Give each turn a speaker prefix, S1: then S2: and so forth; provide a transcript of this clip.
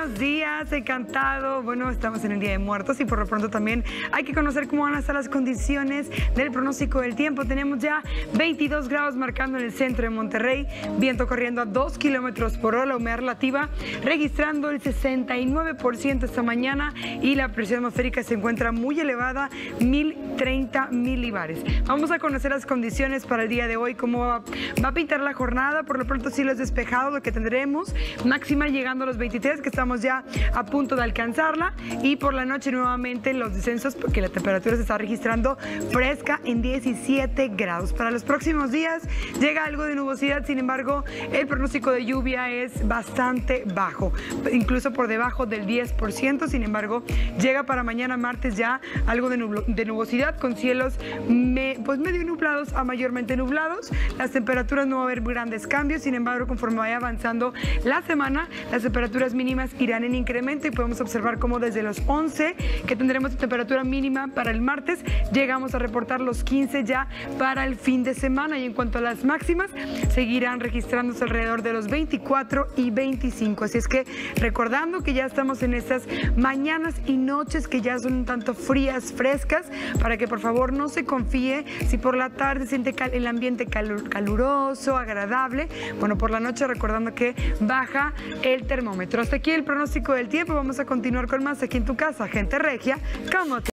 S1: buenos días, encantado. Bueno, estamos en el Día de Muertos y por lo pronto también hay que conocer cómo van a estar las condiciones del pronóstico del tiempo. Tenemos ya 22 grados marcando en el centro de Monterrey, viento corriendo a 2 kilómetros por hora, la humedad relativa registrando el 69% esta mañana y la presión atmosférica se encuentra muy elevada, 1030 milibares. Vamos a conocer las condiciones para el día de hoy, cómo va a pintar la jornada. Por lo pronto cielos despejados, lo que tendremos, máxima llegando a los 23, que estamos ya a punto de alcanzarla, y por la noche nuevamente los descensos porque la temperatura se está registrando fresca en 17 grados. Para los próximos días llega algo de nubosidad, sin embargo el pronóstico de lluvia es bastante bajo, incluso por debajo del 10%, sin embargo llega para mañana martes ya algo de nubosidad con cielos pues medio nublados a mayormente nublados. Las temperaturas no va a haber grandes cambios, sin embargo conforme vaya avanzando la semana las temperaturas mínimas irán en incremento y podemos observar cómo desde los 11 que tendremos temperatura mínima para el martes llegamos a reportar los 15 ya para el fin de semana, y en cuanto a las máximas seguirán registrándose alrededor de los 24 y 25, así es que recordando que ya estamos en estas mañanas y noches que ya son un tanto frías, frescas, para que por favor no se confíe si por la tarde siente el ambiente caluroso, agradable. Bueno, por la noche recordando que baja el termómetro. Hasta aquí el pronóstico del tiempo. Vamos a continuar con más aquí en tu casa, Gente Regia, como